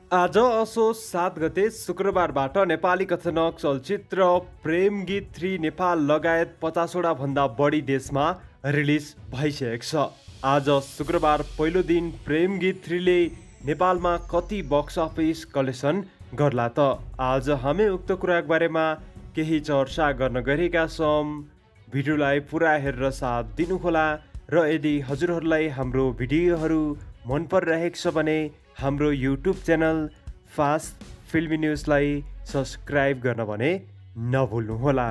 आज असोज 7 गते शुक्रबारबाट नेपाली कथानक चलचित्र प्रेम गीत 3 नेपाल लगायत 50वटा भन्दा बढी देशमा रिलिज भइसकेको छ। आज शुक्रबार पहिलो दिन प्रेम गीत 3 ले नेपालमा कति बक्स अफिस कलेक्सन गर्ला त? आज हामी उक्त कुराको बारेमा केही चर्चा गर्न गएका छौँ। भिडियोलाई पुरा हेरेर साथ दिनुहोला र यदि हजुरहरूलाई हाम्रो भिडियोहरू मन परिरहेको छ भने हाम्रो युट्युब च्यानल फास्ट फिल्मी न्युजलाई सब्सक्राइब गर्न भने नभुल्नुहोला।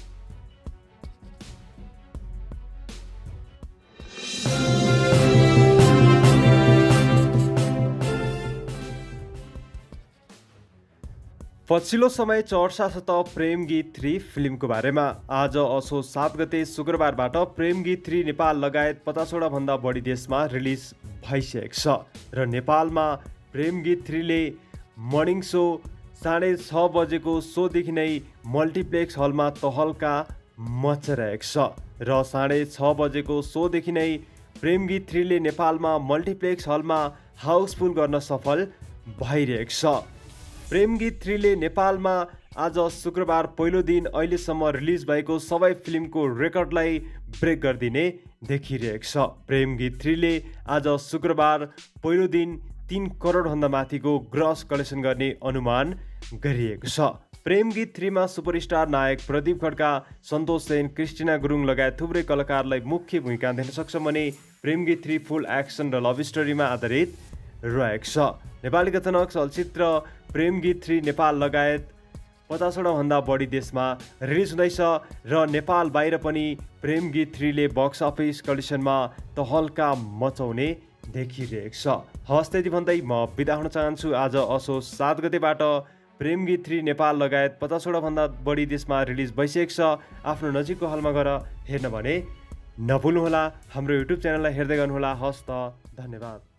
पछिल्लो समय चर्चा छ त प्रेम गीत 3 फिल्मको बारेमा। आज असोज 7 गते शुक्रबारबाट प्रेम गीत 3 नेपाल लगायत 50वटा भन्दा बढी देशमा रिलिज भइसकेको छ र नेपालमा प्रेम गीत 3 ले मर्निङ सो 6:30 बजेको सोदेखि नै मल्टिप्लेक्स हलमा तहल्का मचिरहेको छ र 6:30 बजेको सोदेखि नै प्रेम गीत 3 ले नेपालमा मल्टिप्लेक्स हलमा हाउसफुल गर्न सफल भइरहेको छ। प्रेम गीत 3 ले नेपालमा आज शुक्रबार पहिलो दिन अहिलेसम्म रिलिज भएको सबै फिल्मको रेकर्डलाई ब्रेक गरिदिने देखिरहेको छ। प्रेम गीत 3 ले आज शुक्रबार पहिलो दिन 3 करोडभन्दा माथिको ग्रस कलेक्सन गर्ने अनुमान गरिएको छ। प्रेम गीत 3 मा सुपरस्टार नायक प्रदीप खड्का, सन्तोष सेन, क्रिस्टिना गुरुङ लगायत थुप्रै कलाकारलाई मुख्य भूमिका देख्न सक्छ भने प्रेम गीत 3 फुल एक्सन र लभ स्टोरीमा आधारित रहेको छ। नेपाली कथानक चलचित्र प्रेम गीत 3 नेपाल लगायत 50वटा भन्दा बढी देशमा रिलिज हुँदैछ र नेपाल बाहिर पनि प्रेम गीत 3 ले बक्स अफिस कलेक्सनमा तहल्का मचाउने देखिरहेको छ। हस्, त्यति भन्दै म बिदा हुन चाहन्छु। आज असोज 7 गतेबाट प्रेम गीत 3 नेपाल लगायत 50वटा भन्दा बढी देशमा रिलिज भइसकेको छ। आफ्नो नजिकको हलमा गएर हेर्न भने नभुल्नुहोला। हाम्रो युट्युब च्यानललाई हेर्दै गर्नुहोला। हस् त, धन्यवाद।